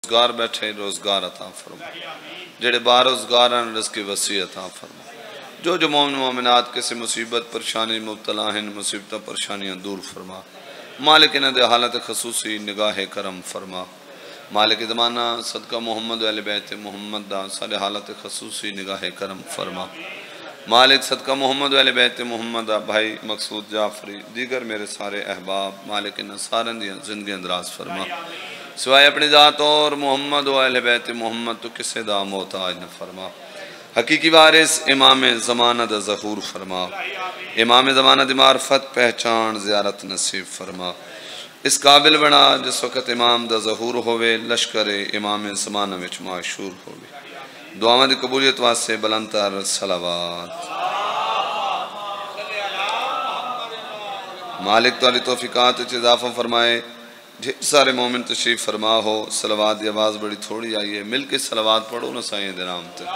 روزگار بیٹھے روزگار عطا فرما، جڑے با روزگار ہیں رزق وسیع عطا فرما، جو مومن مومنات کسی مصیبت پریشانی مبتلا ہیں مصیبتہ پریشانیاں دور فرما، مالک انہاں دے حالت خصوصی نگاہ کرم فرما، مالک زمانہ صدقہ محمد و اہل بیت محمد دا سارے حالت خصوصی نگاہ کرم فرما، مالک صدقہ محمد و اہل بیت محمد دا بھائی مقصود جعفری دیگر میرے سارے احباب، مالک انہاں سارن دیا زندگی اندراز فرما، سوائے اپنی ذات اور محمد و اہل بیت محمد تو کسے دا محتاج نہ فرما، حقیقی وارث امام زمانہ دا ظہور فرما، امام زمانہ دی معرفت پہچان زیارت نصیب فرما، اس قابل بنا جس وقت امام دا ظہور ہوئے لشکر امام زمانہ وچ معشور ہوئے، دعاواں دی قبولیت واسطے بلند تر صلوات۔ مالک تعالی توفیقات وچ اضافہ فرمائے، سارے مومن تشریف فرما ہو، صلوات دی آواز بڑی تھوڑی آئی ہے، مل کے صلوات پڑھو نا سائیں دے نام تے۔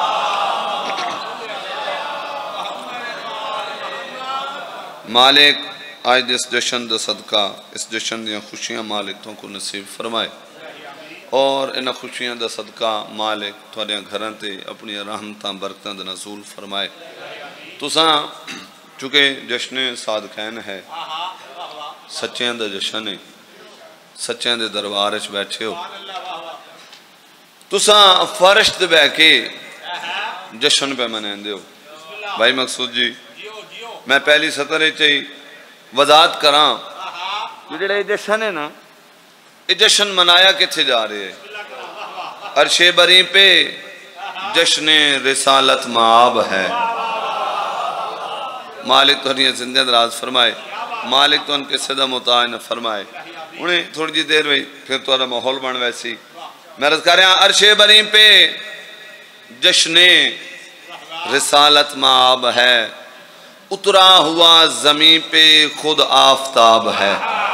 مالک آج اس جشن دا صدقہ، اس جشن دیا خوشیاں مالک تو کو نصیب فرمائے، اور انہاں خوشیاں دا صدقہ مالک تھوڑیاں گھران تے اپنی رحمتاں برکتاں دا نزول فرمائے۔ تساں چونکہ جشن صادقین ہے، سچیاں دا جشن ہے، سچیاں دے دربارش بیٹھے ہو، تساں فرش دے بے کے جشن پہ منین دے ہو۔ بھائی مقصود جی میں پہلی سطر چاہی وضاحت کراں، یہ جشن ہے نا، یہ جشن منایا کتھے جا رہے ہیں؟ عرش بری پہ جشن رسالت معاب ہے، مالک تو انہیں زندہ دراز فرمائے، مالک تو ان کے صدہ متعین فرمائے، انہیں تھوڑی جی دیر ہوئی پھر تو ماحول بن ویسی میں رض کر رہا ہوں۔ عرش بری پہ جشن رسالت معاب ہے، اترا ہوا زمین پہ خود آفتاب ہے،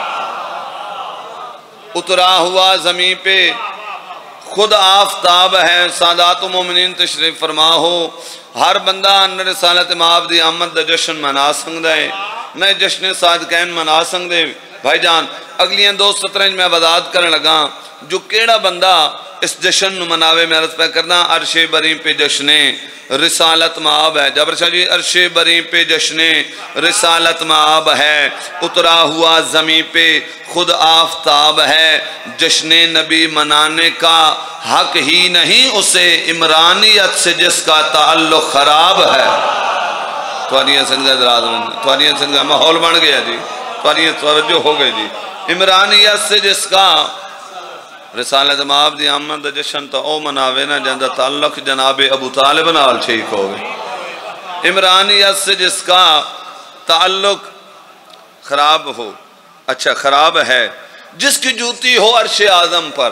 اترا ہوا زمین پہ خود آفتاب ہے، سادات و مومنین تشریف فرما ہو، ہر بندہ ان رسالت معاب دی آمد دا جشن منا سنگ دے، میں جشن صادقین منا سنگ دے۔ بھائی جان اگلیاں دو سطریں میں وضاحت کرنے لگا، جو کیڑا بندہ اس جشن مناوے میں عرض پہ کرنا، عرش بری پہ جشن رسالت معاب ہے، جبر شاہ جی عرش بری پہ جشن رسالت معاب ہے، اترا ہوا زمین پہ خود آفتاب ہے، جشن نبی منانے کا حق ہی نہیں اسے، عمرانیت سے جس کا تعلق خراب ہے۔ تواریاں سنگہ دراز میں تواریاں سنگہ ماحول بن گیا جی، تواریاں توجہ ہو گئی جی، عمرانیت سے جس کا رسالت معاب دی آمد جشن تا او مناوے نا جندہ تعلق جناب ابو طالب نال ٹھیک ہوئے، عمرانیت سے جس کا تعلق خراب ہو، اچھا خراب ہے، جس کی جوتی ہو عرش اعظم پر،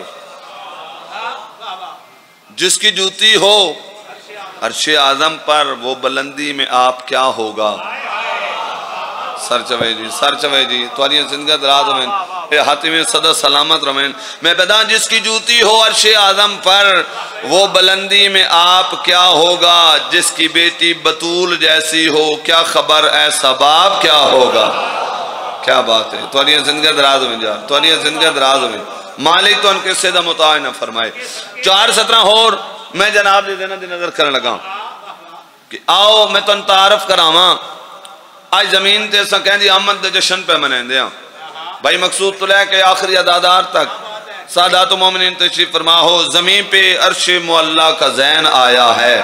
جس کی جوتی ہو عرش اعظم پر، وہ بلندی میں آپ کیا ہوگا؟ سر چوے جی تواریاں زندگی دراز ہوئیں، اے حاتم صدر سلامت رمین، میں پیدا جس کی جوتی ہو عرش اعظم پر، وہ بلندی میں آپ کیا ہوگا؟ جس کی بیٹی بطول جیسی ہو، کیا خبر ایسا باپ کیا ہوگا؟ کیا بات ہے، تواریاں زندگی دراز ہوئیں جا، تواریاں زندگی دراز ہوئیں، مالک تو ان کے سیدہ متعینہ فرمائے۔ 4-17 اور میں جناب دے دینا دی نظر کرنے لگا کہ آؤ میں تو ان تعارف کراواں، آج زمین تے سا کہیں دی آمد دے جشن پہ منیں دیا، بھائی مقصود تو لے کہ آخری عدادار تک سادات و مومنین تشریف فرما ہو، زمین پہ عرش معلّہ کا زین آیا ہے۔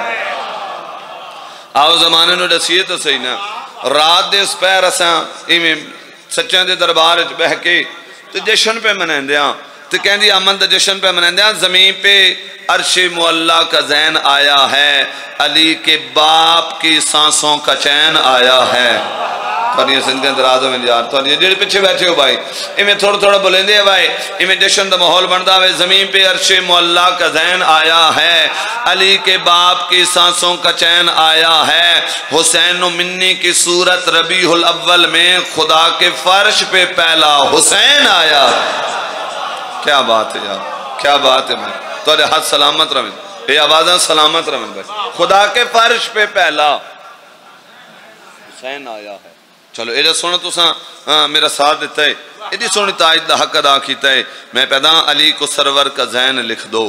آؤ زمانے نو ڈسیے تو صحیح نا، رات دے اس پیر اساں ایمیں سچیں دے دربار بہ کے تو جشن پہ منیں دیا، تو کہیں دی آمد دے جشن پہ منیں دیا، زمین پہ عرش معلّہ کا زین آیا ہے، علی کے باپ کی سانسوں کا چین آیا ہے۔ تواریاں زندگی درازوں میں جار، تواریاں جڑے پیچھے بیٹھے ہو بھائی، ایمیں تھوڑا تھوڑا بولیں دے بھائی، ایمیں جشن دا ماحول بندہ ہوئے، زمین پہ عرش معلّہ کا زین آیا ہے، علی کے باپ کی سانسوں کا چین آیا ہے، حسین و منی کی صورت ربیع الاول میں خدا کے فرش پہ پہلا حسین آیا۔ کیا بات ہے یار، کیا بات ہے بھائی، تواریاں ہاتھ سلامت رہیں، یہ آوازاں سلامت رہیں بھائی، خدا کے فرش پہ پہلا حسین آیا ہے۔ چلو ایجا سونا تو ساں میرا ساتھ دیتا ہے، ادھی سونی تاج دا حق ادا کیتا ہے میں پیدا علی کو سرور کا زین لکھ دو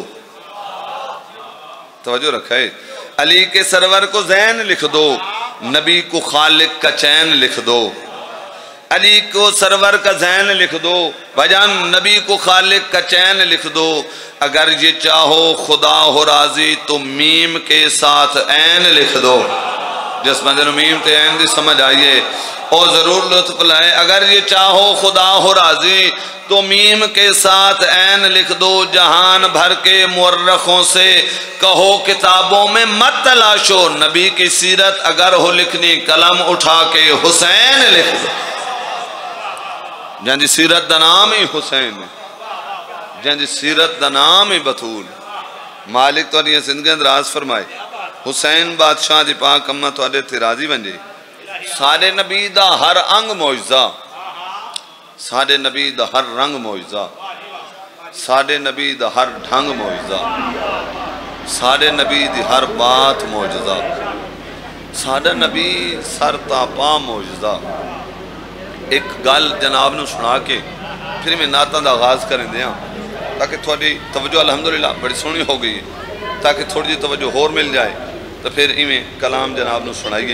توجہ رکھا ہے علی کے سرور کو زین لکھ دو نبی کو خالق کا چین لکھ دو علی کو سرور کا زین لکھ دو بھجان نبی کو خالق کا چین لکھ دو اگر یہ چاہو خدا ہو راضی تو میم کے ساتھ عین لکھ دو جس بندے نو میم تے عین دی سمجھ آئیے اور ضرور لطف لائے اگر یہ چاہو خدا ہو راضی تو میم کے ساتھ عین لکھ دو جہان بھر کے مورخوں سے کہو کتابوں میں مت تلاشو نبی کی سیرت اگر ہو لکھنی قلم اٹھا کے حسین لکھ دو جہاں دی سیرت دا نام ہی حسین ہے جہاں دی سیرت دا نام ہی بطول مالک تو یہ زندگی اندراز فرمائے حسین بادشاہ دی پاک امہ تو آدھے تھی راضی بن جائے سارے نبی دا ہر انگ معجزہ سارے نبی دا ہر رنگ معجزہ سارے نبی دا ہر ڈھنگ معجزہ سارے نبی دی ہر بات معجزہ سارے نبی سر تا پا معجزہ ایک گل جناب نے سنا کے پھر میں نعتاں دا آغاز کریں دیا تاکہ تھوڑی توجہ الحمدللہ بڑی سونی ہو گئی ہے تاکہ تھوڑی جی توجہ اور مل جائے تو پھر ایمیں کلام جناب نے سنائیے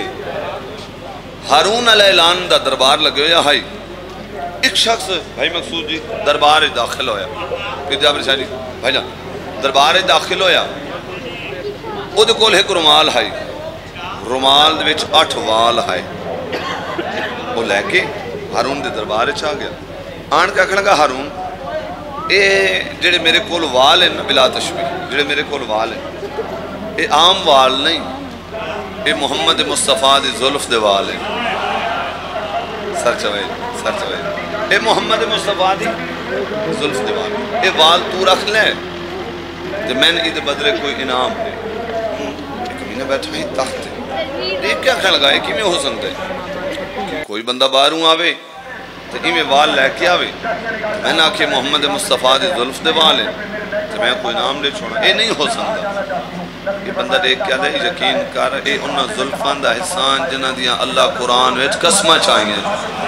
ہارون علیہ السلام دا دربار لگے ہویا ہائی ایک شخص بھائی مقصود جی دربار داخل ہویا پھر جابر شاہ جی بھائی جان دربار داخل ہویا او دے کول ایک رومال ہائی رومال دے وچ 8 وال ہائی وہ لے کے ہارون دے دربار چاہ گیا آن کے آکھنے لگا ہارون اے جڑے میرے کول وال ہیں بلا تشبیہ جڑے میرے کول وال ہیں اے عام وال نہیں اے محمد مصطفیٰ دی زلف دے وال ہیں سر چوئے اے محمد مصطفیٰ دی زلف دے وال ہیں اے وال تو رکھ لے کہ میں نے عید بدرے کوئی انعام دے ایک مہینہ بیٹھا ہی تخت ہے ایک کیا کھا لگا ہے کہ میں ہو سکتا ہے کوئی بندہ باہروں آوے تو ایمیں وال لے کے آوے میں نے آکھے محمد مصطفیٰ دی ظلف دے وال ہیں تو میں کوئی نام لے چھوڑا اے نہیں ہو سکتا یہ بندہ دیکھ کیا دے یقین کر اے انہا ظلفان دا حسان جنہ دیا اللہ قرآن ویچ قسمہ چاہیے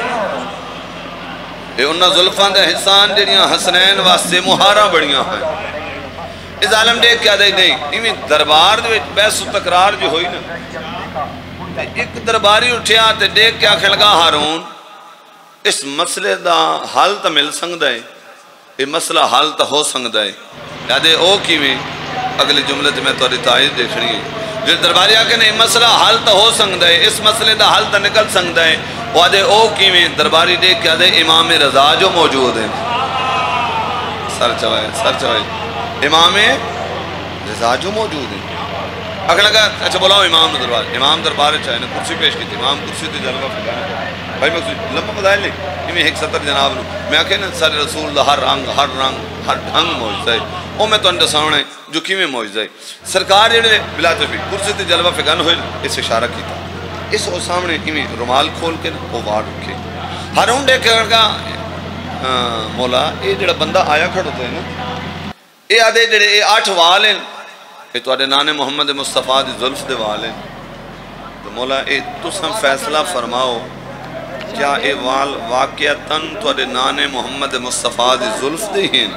اے انہا ظلفان دا حسان جنیا حسنین واسطے مہارہ بڑیاں ہیں اس عالم دیکھ کیا دے نہیں ایمیں دربار دے بیس و تقرار جو ہوئی نا ایک درباری اٹھیا تے دیکھ کیا کھلگا ہارون اس مسئلے دا حال تا مل سکتا ہے یہ مسئلہ حال تا ہو سکتا ہے یادے او کی میں اگلی جملے تے میں تو تائید دیکھنی ہے جس درباری آکے نہیں مسئلہ حال تا ہو سکتا ہے اس مسئلے دا حال تا نکل سکتا ہے وعدے او کی میں درباری دیکھ کے آدھے امام رضا جو موجود ہیں سر چوائے امام رضا جو موجود ہیں اگر لگا اچھا بولاؤ امام دربار چاہے نا کرسی پیش کی تھی امام کرسی تے جلوہ فکانا بھائی مقصود لمبا بدائل لے یہ ایک سطر جناب نو میں آکے نا سر رسول دا ہر رنگ ہر ڈھنگ موجود ہے او میں تو انڈا سامنے جو کی میں موجود ہے سرکار جڑے بلا تفی کرسی تے جلوہ فکانا ہوئے اس اشارہ کی تھا اس او سامنے کی میں رومال کھول کے نا وہ وار رکھے ہارون دے کہا مولا یہ جڑا بندہ آیا کھڑ ہوتا ہے نا یہ آدھے جڑے 8 وال ہیں یہ تو آدھے نانے محمد مصطفیٰ دی ظلف دے وال ہیں تو مولا اے تسم فیصلہ فرماؤ کیا اے وال واقعتاً تو آدھے نانے محمد مصطفیٰ دی ظلف دے ہیں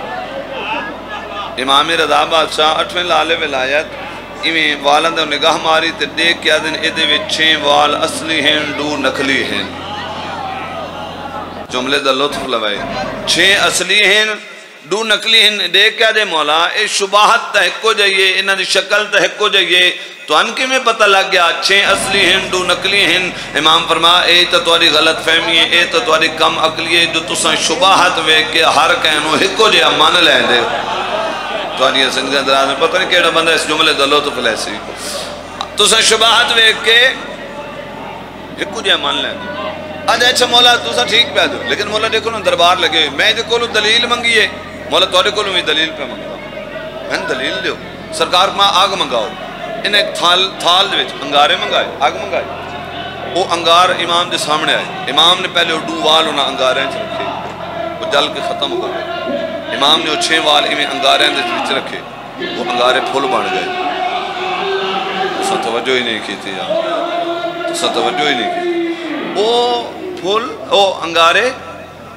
امام رضا بادشاہ 8ویں لالے ولایت ایویں والن دے نگاہ ماری تے دیکھ کیا دن ایدے وچ 6 وال اصلی ہیں 2 نقلی ہیں جملے دا لطف لوائے 6 اصلی ہیں 2 نقلی ہیں دیکھ کیا دے مولا اے شباہت تحقو جائیے انہاں دی شکل تحقو جائیے تو انکی میں پتہ لگ گیا 6 اصلی ہیں 2 نقلی ہیں امام فرما اے تو تاری غلط فہمی ہے اے تو تاری کم عقلی ہے جو تساں شباہت وے کے ہر کہنو ہکو جے مان لیں دے تو آنی سنگھ دراز میں پتہ نہیں کیڑا بندہ اس جملے دلو تو پلیسی تساں شباہت وے کے ہکو جے مان لیں دے آج اچھا مولا تساں ٹھیک پہ دو لیکن مولا دیکھو نا دربار لگے میں دے کولو دلیل منگیے مولا توڑے کولو میں دلیل پہ منگتا میں دلیل دیو سرکار ماں آگ منگاؤ انہیں ایک تھال دے وچ انگارے منگائے آگ منگائے وہ انگار امام دے سامنے آئے امام نے پہلے 2 وال انہاں انگاریں چھ رکھے وہ جل کے ختم ہو گئے امام نے 6 وال انہیں انگاریں دے وچ رکھے وہ انگارے پھول بن گئے تو توجہ ہی نہیں کی تھی تو توجہ ہی نہیں کی وہ پھول وہ انگارے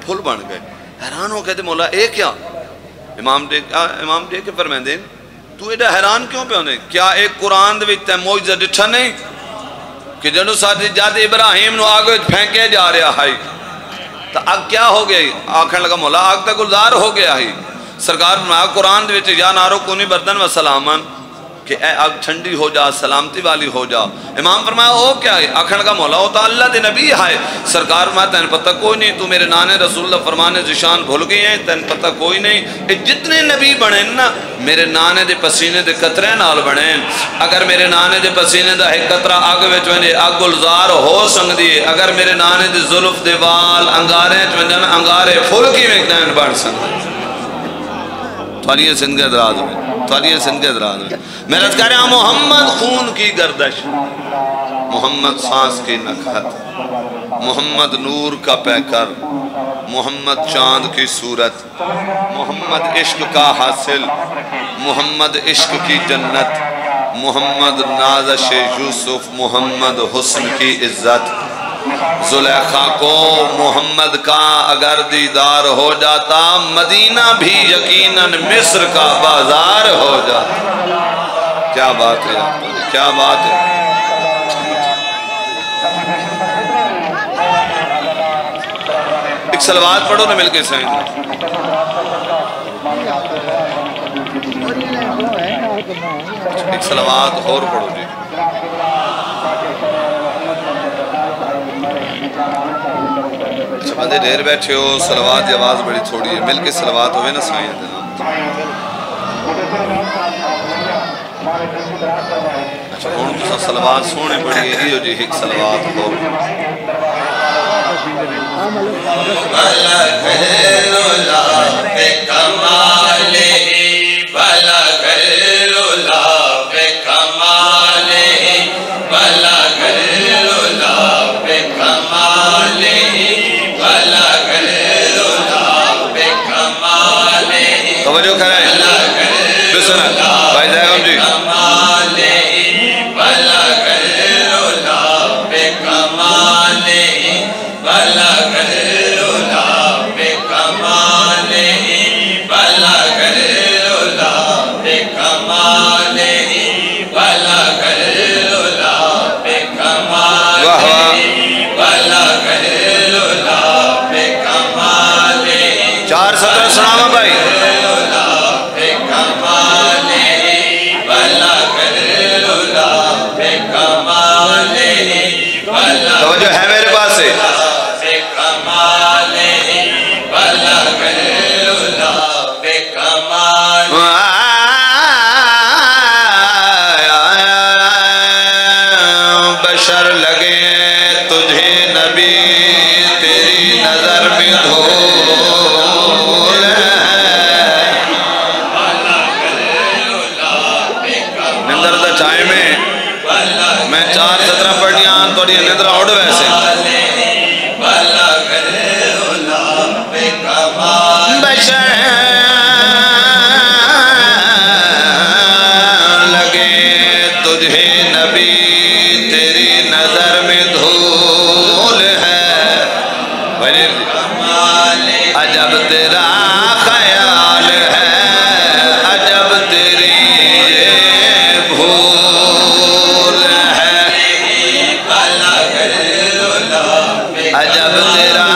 پھول بن گئے. حیران ہو کہتے مولا اے کیا؟ امام دے کے فرمائیں دیں تو ایڈا حیران کیوں پہ ہونے؟ کیا ایک قرآن دے وچ معجزہ ڈٹھا نہیں کہ جنہوں ساتھ جاد ابراہیم نو آگے پھینکے جا رہا ہے تو آگ کیا ہو گیا؟ آکھن لگا مولا آگ تا گلزار ہو گیا ہے. سرکار فرمایا قرآن دے وچ یا نارو کونی بردن و سلامن کہ اے آگ ٹھنڈی ہو جا سلامتی والی ہو جا. امام فرمایا او کیا ہے؟ آکھن لگا مولا او تا اللہ دے نبی ہے. سرکار فرمایا تین پتہ کوئی نہیں تو میرے نانے رسول اللہ فرمانے زشان بھول گئی ہیں تین پتہ کوئی نہیں. جتنے نبی بنے نا میرے نانے دے پسینے دے قطرے نال بنے. اگر میرے نانے دے پسینے دا ایک قطرہ آگ وچ ونے آگ گلزار ہو سنگ دی. اگر میرے نانے دے زلف دے وال انگارے چونجن انگارے پھول کی ویکدین بڑھ سنگ. تواریہ سندھ کے دراز میں تواریہ سندھ کے دراز میں میں رض کہہ رہا محمد خون کی گردش محمد سانس کی نکھت محمد نور کا پیکر محمد چاند کی صورت محمد عشق کا حاصل محمد عشق کی جنت محمد نازش یوسف محمد حسن کی عزت. زلیخا کو محمد کا اگر دیدار ہو جاتا مدینہ بھی یقیناً مصر کا بازار ہو جاتا. کیا بات ہے آپ کو کیا بات ہے. ایک صلوات پڑھو نا مل کے سائیں. ایک صلوات اور پڑھو جی. اچھا بندے ڈھیر بیٹھے ہو صلوات کی آواز بڑی تھوڑی ہے مل کے صلوات ہوئے نا سائیں دے. اچھا ہون تو صلوات سونے پڑی ہے یہ جی ایک صلوات ہو. بھلا غیر اللہ پہ کمالے بھلا غیر اللہ پہ کمالے بھلا غیر اللہ پہ کمالے بھلا غیر اللہ پہ کمالے. توجہ کریں بسم اللہ بھائی جائے جی. بھلا غیر اللہ پہ کمالے بھلا غیر اللہ پہ کمالے بھلا غیر اللہ پہ کمالے بھلا غیر اللہ پہ کمالے بھلا غیر اللہ پہ کمالے. 4:17 سناما بھائی. توجہ ہے میرے پاس سے. بشر لگے تجھے نبی تیری نظر میں دھول ہے. نندر دا چائے میں 4:17 پڑھیاں تو یہ نندر اوڑ ویسے. بشر لگے تجھے نبی تیری نظر میں دھول ہے. عجب تیرا خیال ہے عجب تیری یہ بھول ہے. عجب تیرا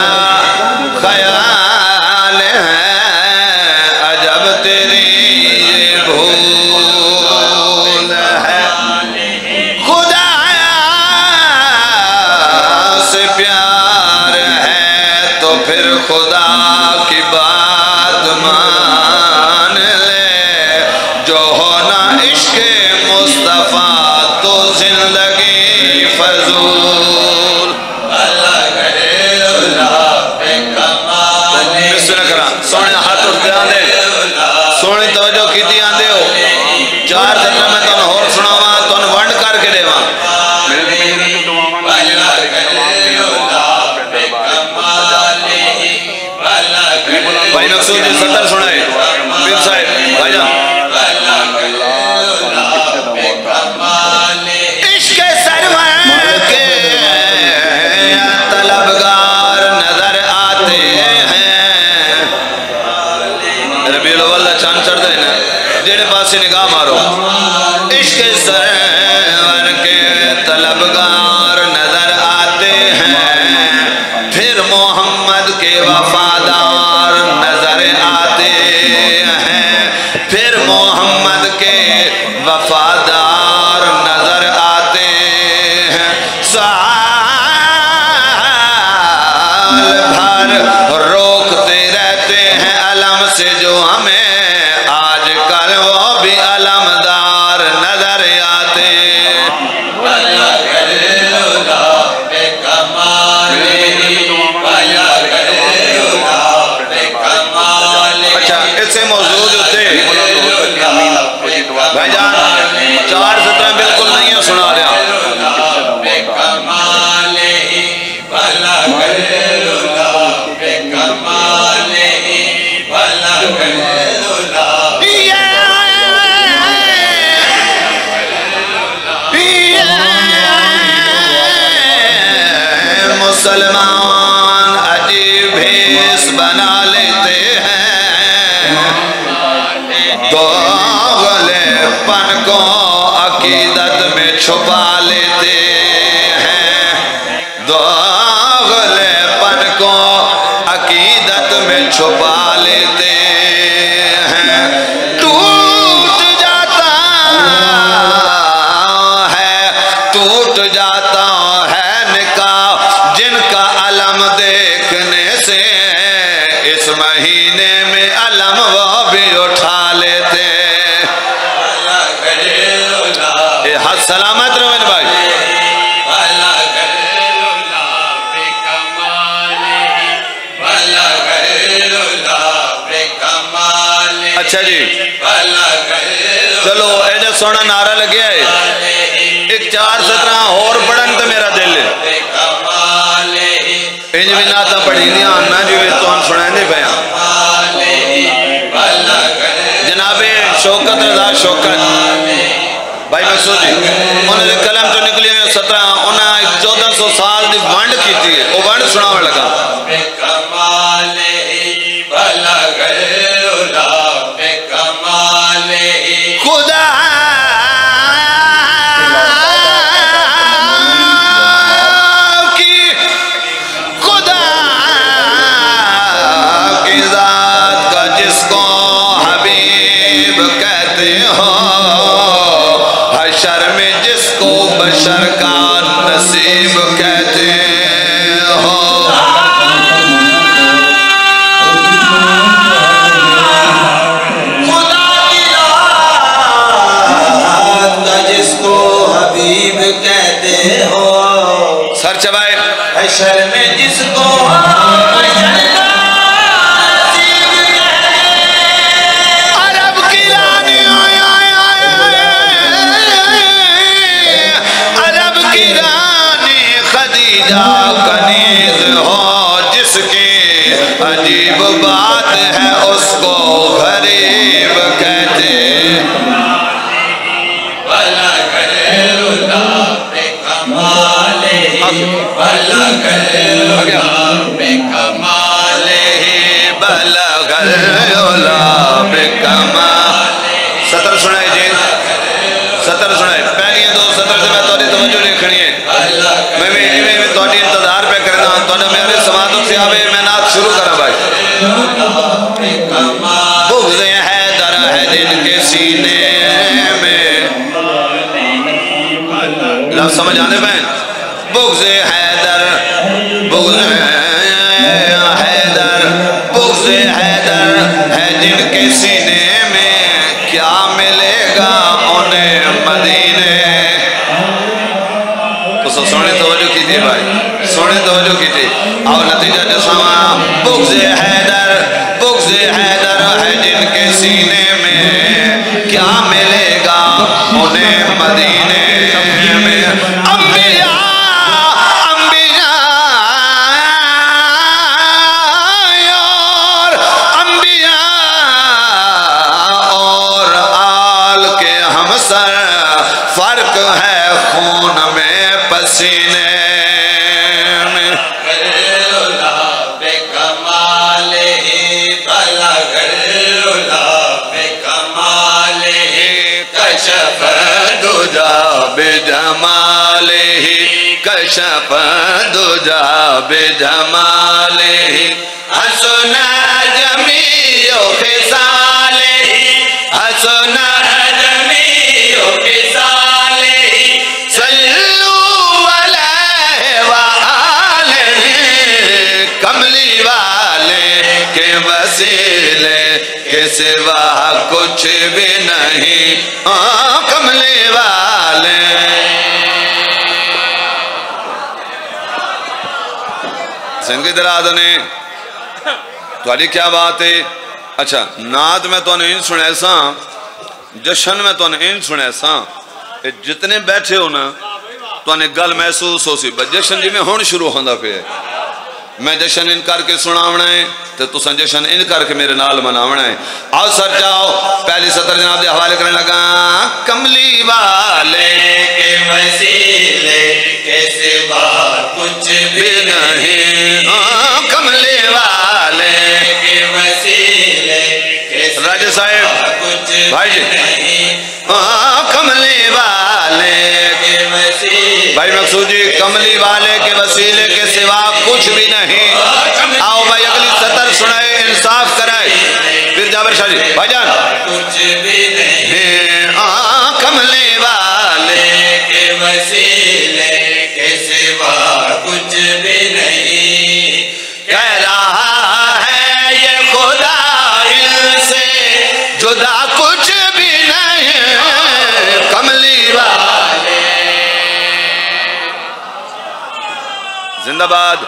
خیال ہے عجب تیری یہ بھول ہے. خدا سے پیار ہے تو پھر خدا کی بات مان لے. جو ہونا عشق مصطفیٰ تو زندگی فضول. سونے ہاتھ اٹھ دیا دے سونے توجہ کی دیا دے ہو. 4:17 میں تن اور سناوا تن ونڈ کر کے دے وہاں. بھائی مقصود جی 70 سنائے پیر صاحب بھائی جان. عشق سرور کے طلبگار نظر آتے ہیں سے نگاہ مارو. عشق سرور کے طلبگار نظر آتے ہیں، پھر محمد کے وفادار نظر آتے ہیں، پھر محمد کے وفادار نظر آتے ہیں. سال بھر روکتے رہتے ہیں علم سے جو ہمیں، آج کل وہ بھی علمدار نظر آتے. اچھا اس سے موضوع جو تھے بھائی جان 4:17 بالکل نہیں ہے، سنا رہا. مسلمان عجیب بھیس بنا لیتے ہیں، دوغلے پن کو عقیدت میں چھپا لیتے ہیں، دوغلے پن کو عقیدت میں چھپا لیتے ہیں. ٹوٹ جاتا ہے نکاح جن کا علم دیکھنے سے، اس مہینے میں علم وہ بھی اٹھا لیتے. ہاتھ سلامت رہو ان بھائی. اچھا جی چلو ایجا سونا نعرہ لگیا ہے. ایک 4:17 اور پڑھن تو میرا دل ہے انج بھی ناتا پڑھی دیا آنا جی تو ہم سنائیں دے بیاں. جناب شوکت رضا شوکت بھائی مقصود جی انہوں نے کلم تو نکلی ہوئے 17 انہوں نے 1400 سال دی وانڈ کی تھی، وہ وانڈ سناوے لگا. خدا کی ذات کا جس کو حبیب کہتے ہو، حشر میں جس کو بشر کا نصیب کہتے ہو. کہتے ہو سر چبائے حشر میں جس کو عرب کی رانی، عرب کی رانی خدیجہ کنیز ہو، جس کی عجیب بات ہے اس کو غریب کہتے. سطر سنائے جی، سطر سنائے. پہلی 2 سطر سے میں توڑی توجہ لکھنی ہے. میں توڑی انتظار پہ کرنا توڑا میرے سماعتوں سے آوے میں نات شروع کرا بھائی. بغض حیدر ہے جن کے سینے میں، لفظ سمجھ آنے بہن. بغض حیدر، بغض حیدر، بغض حیدر ہے جن کے سینے میں، کیا ملے گا انہیں مدینے. تو سونے توجہ کیجئے بھائی، سونے توجہ کیجئے. اور نتیجہ جسما بغض حیدر، بغض حیدر ہے جن کے سینے میں، کیا ملے گا انہیں مدینے میں. فرق ہے خون میں پسینے میں. کشف دجا بجمالہ کشف دجا بجمالہ حسن جمیع خصالہ حسن جمیع خصالہ صلو علیہ وآلہ کملی والے کے وسیلے کے سوا کچھ بھی نہیں کملی والے سنگی دراد نے تھوڑی کیا بات ہے اچھا نعت میں تو نہیں سنے سا جشن میں تو نہیں سنے سا جتنے بیٹھے ہو نا تو نے گل محسوس ہو سی جشن جی میں ہون شروع ہوندہ پہ میں جشن ان کر کے سناونا ہے تو تسان جشن ان کر کے میرے نال مناونا ہے آؤ سر جاؤ پہلی سطر جناب دے حوالے کرنے لگا کملی والے کے وسیلے کے سوا کچھ بھی نہیں کملی والے کے وسیلے کے راجہ صاحب بھائی جی کملی والے کے وسیلے بھائی مقصود جی کملی والے کے وسیلے کے سوا کچھ بھی نہیں آؤ بھائی اگلی سطر سنائے انصاف کرائے پھر جابر شاہ جی بھائی جان کچھ بھی نہیں کملی والے کے وسیلے کے سوا کچھ بھی نہیں کہہ رہا ہے یہ خدا ان سے جدا کچھ بھی نہیں کملی والے زندہ باد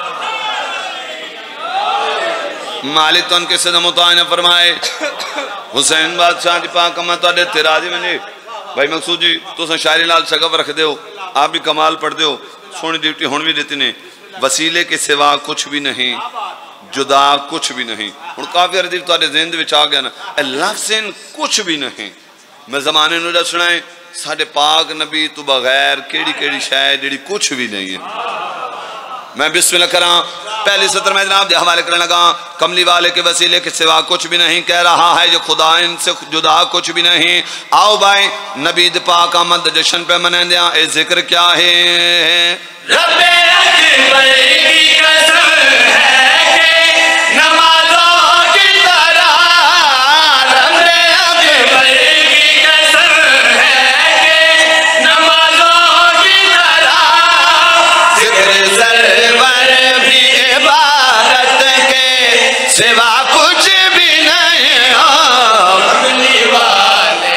مالک تو ان کے صدر متعین فرمائے حسین بادشاہ جی پاک میں تو آدھے تیراجی میں جی بھائی مقصود جی تو سن شاعری لال شگف رکھ دے ہو آپ بھی کمال پڑھ دے ہو سونی ڈیوٹی ہون بھی دیتی نے وسیلے کے سوا کچھ بھی نہیں جدا کچھ بھی نہیں اور کافی عرضیب تو آدھے ذہن دے بچ آ گیا نا لفظن کچھ بھی نہیں میں زمانے نو جا سنائیں ساڑھے پاک نبی تو بغیر کیڑی کیڑی شاید جیڑی کچھ بھی نہیں ہے میں بسم اللہ کراں پہلی سطر میں جناب دے حوالے کرنے لگا کملی والے کے وسیلے کے سوا کچھ بھی نہیں کہہ رہا ہے جو خدا ان سے جدا کچھ بھی نہیں آؤ بھائی نبی دے پاک آمد جشن پہ منیں دیا اے ذکر کیا ہے رب اکبر کی قسم ہے کہ نمازوں کی طرح رب اکبر کی قسم ہے کہ نمازوں کی طرح ذکر سرور بھی عبادت کے سوا کچھ بھی نہیں کملی والے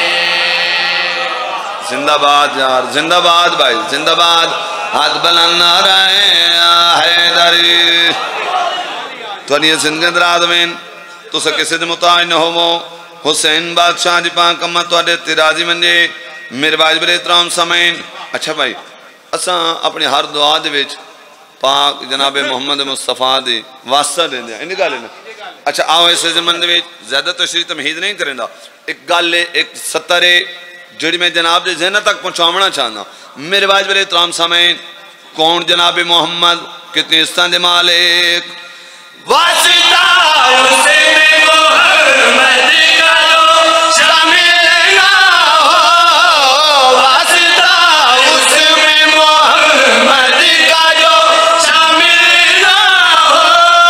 زندہ باد یار زندہ باد بھائی زندہ باد ہاتھ بلند نعرہ حیدری تو انہی زندگی در آدمین تو سکے سے متعین ہو حسین بادشاہ جی پاک کمہ تو آدھے تیرازی من جے میرے باج بر احترام سمین اچھا بھائی اساں اپنی ہر دعا دے وچ پاک جناب محمد مصطفیٰ دے واسطہ دیں دیا انہی گا لینا اچھا آؤ ایسے زمان دے وچ زیادہ تشریح تمہید نہیں کریں دا ایک گال لے ایک سترے جڑی میں جناب دے ذہنہ تک پہنچامنا چاہنا میرے باج بر احترام سمین کون جناب محمد کتنی استان دے مالک واسطہ اسے میں محمد کا جو شامل نہ ہو واسطہ اس میں محمد کا جو شامل نہ ہو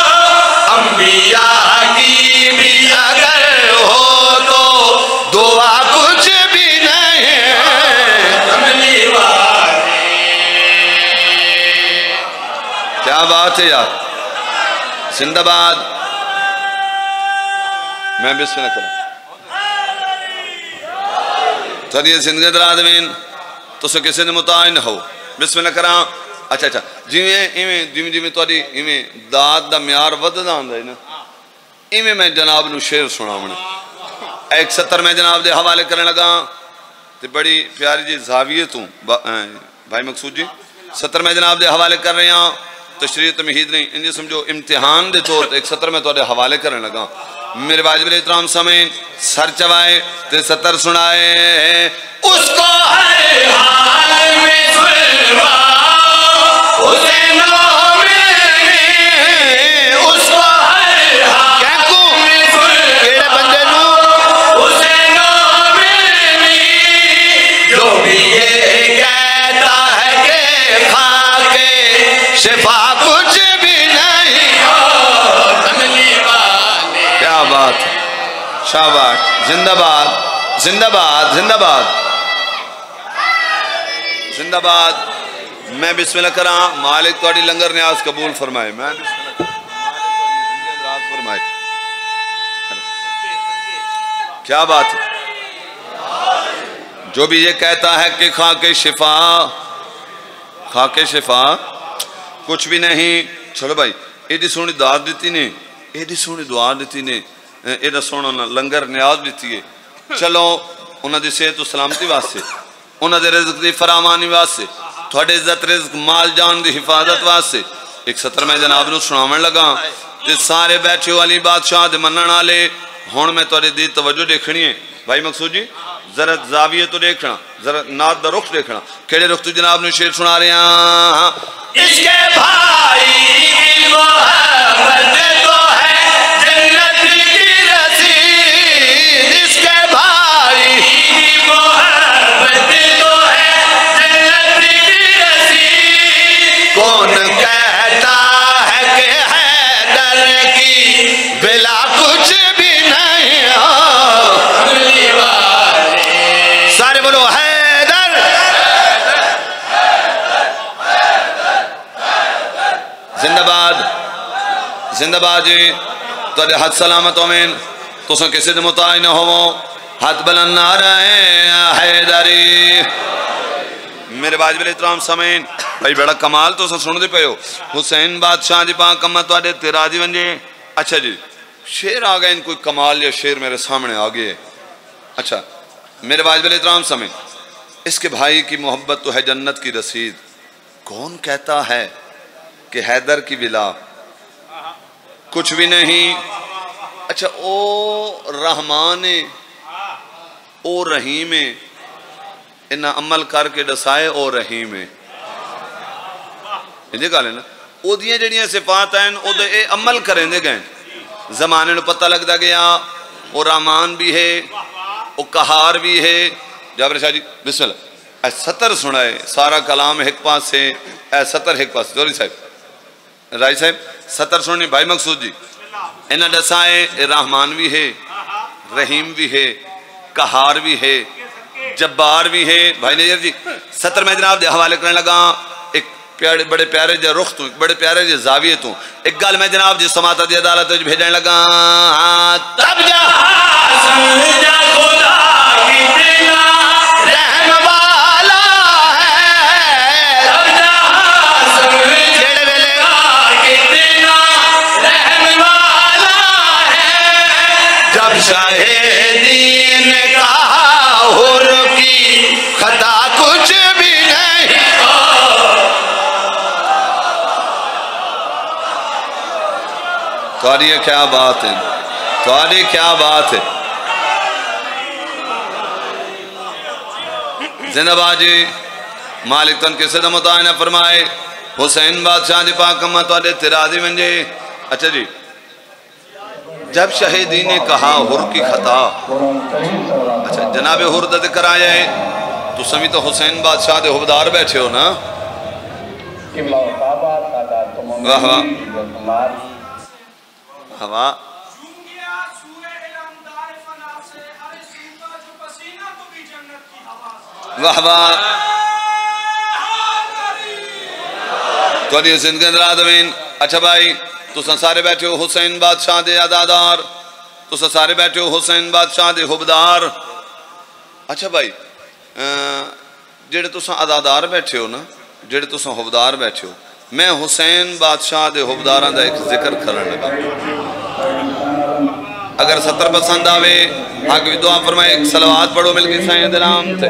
انبیاء کی بھی اگر ہو تو دعا کچھ بھی نہیں کملی والے کیا بات ہے یار زندہ باد میں بسم اللہ کروں تھوڑی زندگی در آدمین تو سو کسی نے متعین ہو بسم اللہ کراں اچھا اچھا جیویں تھوڑی ایویں داد دا میار ود دا آندا ہے نا ایویں میں جناب نو شعر سناونا ایک ستر میں جناب دے حوالے کرنے لگا تے بڑی پیاری جی زاویے تو بھائی مقصود جی ستر میں جناب دے حوالے کر رہے ہیں تشریح تمہید نہیں انجھے سمجھو امتحان دے طور ایک ستر میں تو حوالے کرنے لگا میرے واجب احترام سمین سر چوائے تے ستر سنائے اس کو ہر حال میں سلوا حسین اس کو ہر حال میں سلوا کیڑے بندے نو حسین زندہ باد زندہ باد زندہ باد میں بسم اللہ کراں مالک تواڈی لنگر نیاز قبول فرمائے میں بسم اللہ کراں فرمائے کیا بات ہے جو بھی یہ کہتا ہے کہ خاک شفا کچھ بھی نہیں چلو بھائی ایڈی سونی دعا دیتی نے ایڈی سونی دعا دیتی نے ایڈا سونا لنگر نیاز دیتی ہے چلو انہاں دی صحت و سلامتی واسطے انہاں دے رزق دی فراوانی واسطے تھوڑے عزت رزق مال جان دی حفاظت واسطے ایک سطر میں جناب نو سناون لگا تے سارے بیٹھے والی بادشاہ دے منن والے ہن میں تواڈے دی توجہ دیکھنی ہے بھائی مقصود جی ذرا زاویہ تو دیکھنا ذرا نات دا رخ دیکھنا کیڑے رخ تو جناب نو شعر سنا رہے ہیں اس کے بھائی محبت تو ہے جنت کی رسید اس کے بھائی محبت تو ہے جنت کی رسید کون کہتا ہے کہ حیدر کی بلا کچھ بھی نہیں ہو سارے بولو حیدر زندہ باد جی تو ہاتھ سلامت ہومین تو سن کسی دے متعین ہو ہاتھ بلند نعرہ حیدری میرے باجب الاحترام سمین بھائی بڑا کمال تو سن دے پہ ہو حسین بادشاہ دی پاک کمت واڈے تیرا دی ونجے اچھا جی شیر آگئے ان کوئی کمال یا شیر میرے سامنے آگئے اچھا میرے باجب الاحترام سمین اس کے بھائی کی محبت تو ہے جنت کی رسید کون کہتا ہے کہ حیدر کی بلا کچھ بھی نہیں اچھا او رحمان او رحیم انہا عمل کر کے ڈسائے او رحیم یہ کہا لینا او دیئے جڑیاں صفات ہیں او دے اے عمل کریں دے گئے زمانے نے پتہ لگ دا گیا او رحمان بھی ہے او قہار بھی ہے جابر شاہ جی بسم اللہ اے ستر سنائے سارا کلام ایک پاس سے اے ستر ایک پاس دوری صاحب رائی صاحب ستر سننی بھائی مقصود جی انہا ڈسائے رحمان بھی ہے رحیم بھی ہے قہار بھی ہے جبار بھی ہے بھائی نیر جی ستر میں جناب دے حوالے کرنے لگا ایک بڑے پیارے جے رخ تو ایک بڑے پیارے جے زاویے تو ایک گال میں جناب جی سماتا دی عدالت جو بھیجنے لگا تب جا سمجھا خدا کی بنا رحم والا ہے تب جا سمجھا جب شاہدین کہا حر کی خطا کچھ بھی نہیں تواری کیا بات ہے تواری کیا بات ہے زندہ باجی مالک تن کسی دا متعینہ فرمائے حسین بادشاہ دی پاک کمہ توڑے تیرازی منجے اچھا جی جب شہیدی نے کہا حر کی خطا اچھا جناب حر دا ذکر آیا ہے تو سمی تو حسین بادشاہ دے حبدار بیٹھے ہو نا واہ واہ ہوا واہ واہ تو علی حسین کے اندر آدمین اچھا بھائی تو سارے بیٹھے ہو حسین بادشاہ دے عدادار تو سارے بیٹھے ہو حسین بادشاہ دے حبدار اچھا بھائی جڑے تو عدادار بیٹھے ہو نا جڑے تو حبدار بیٹھے ہو میں حسین بادشاہ دے حبداران دا ایک ذکر کرنے لگا اگر ستر پسند آوے آگے بھی دعا فرمائے ایک صلوات پڑھو مل کے سائیں دلام تھے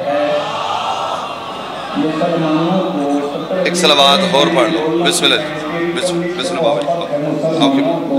ایک صلوات اور پڑھ لو بسم اللہ بسم اللہ بابا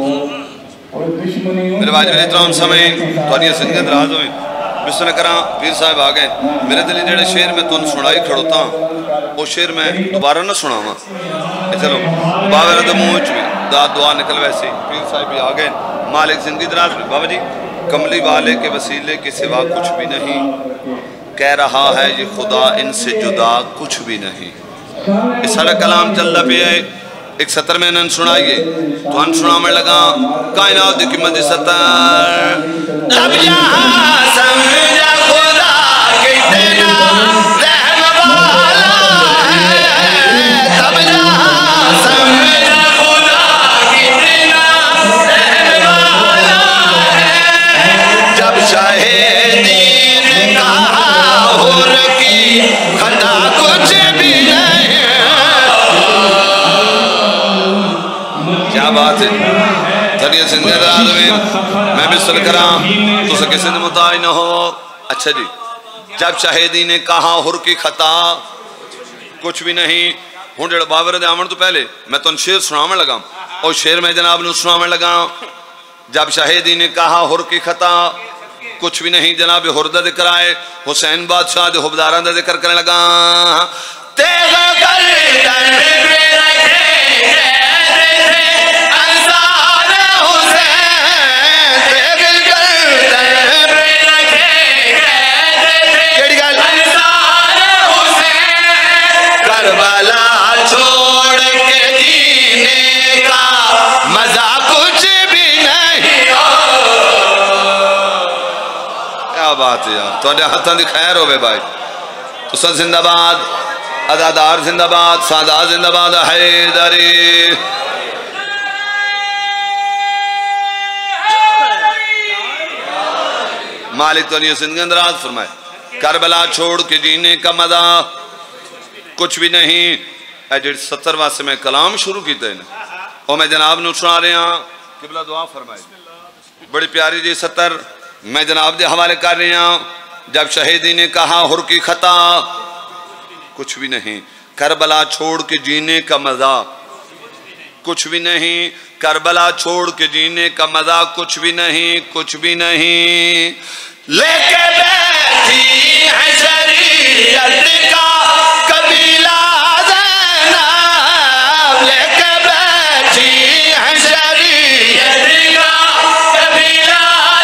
میرے واجب احترام سمیں تو آنی سندھ کے دراز ہوئے بسم اللہ کراں پیر صاحب آگئے میرے دلی جڑے شیر میں تو سنائی کھڑوتا ہوں وہ شیر میں دوبارہ نہ سنا ہوں چلو بابا رہا تو موچ میں دعا نکل ویسے پیر صاحب بھی آگئے مالک زندگی دراز میں بابا جی کملی والے کے وسیلے کے سوا کچھ بھی نہیں کہہ رہا ہے یہ خدا ان سے جدا کچھ بھی نہیں اس سارا کلام چل رہا پہ ہے ایک سطر میں انہوں سنائیے تو ان سنا میں لگا کائنات دی قیمت دی سطر تب جہاں سمجھا خدا کتنا رحم والا ہے تب جہاں سمجھا خدا کتنا رحم والا ہے جب شاہدین کہا ہور کی خطا کچھ بھی نہیں کیا بات ہے تھریہ سندھ کے دراز میں میں بھی سل کراں تو سکے سندھ متعین نہ ہو اچھا جی جب شاہدی نے کہا ہر کی خطا کچھ بھی نہیں ہوں جڑا بابر دے آمن تو پہلے میں تو ان شیر سنامن لگا اور شیر میں جناب نے سنامن لگا جب شاہدی نے کہا ہر کی خطا کچھ بھی نہیں جناب ہردہ ذکر آئے حسین بادشاہ دے حبداران دا ذکر کرنے لگا تیغ گردن پہ رکھے کربلا چھوڑ کے جینے کا مزہ کچھ بھی نہیں کیا بات ہے یار تو ہاتھاں دی خیر ہوئے بھائی تو سن زندہ باد ادادار زندہ باد سادات زندہ باد حیدری مالک تو نہیں سندھ کے اندراز فرمائے کربلا چھوڑ کے جینے کا مزہ کچھ بھی نہیں اے جڑ 70 واسے میں کلام شروع کیتے ہیں اور میں جناب نے سنا رہے ہیں قبلہ دعا فرمائے بڑی پیاری جی 70 میں جناب دے حوالے کر رہے ہیں جب شہیدی نے کہا ہر کی خطا کچھ بھی نہیں کربلا چھوڑ کے جینے کا مزہ کچھ بھی نہیں کربلا چھوڑ کے جینے کا مزہ کچھ بھی نہیں لے کے بیٹھی ہے شریعت کا قبیلہ زینب لے کے بیٹھی ہے شریعت کا قبیلہ